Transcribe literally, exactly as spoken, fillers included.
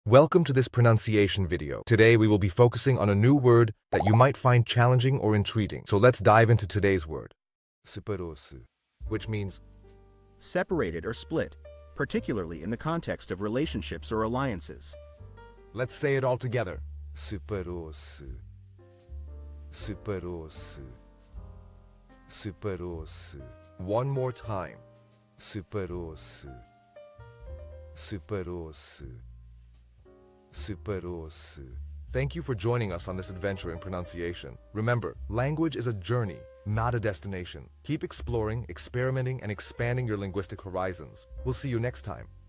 Welcome to this pronunciation video. Today we will be focusing on a new word that you might find challenging or intriguing. So let's dive into today's word. Separou-se, which means separated or split, particularly in the context of relationships or alliances. Let's say it all together. Separou-se. Separou-se. Separou-se. One more time. Separou-se. Separou-se. Separou-se. Thank you for joining us on this adventure in pronunciation. Remember, language is a journey, not a destination. Keep exploring, experimenting, and expanding your linguistic horizons. We'll see you next time.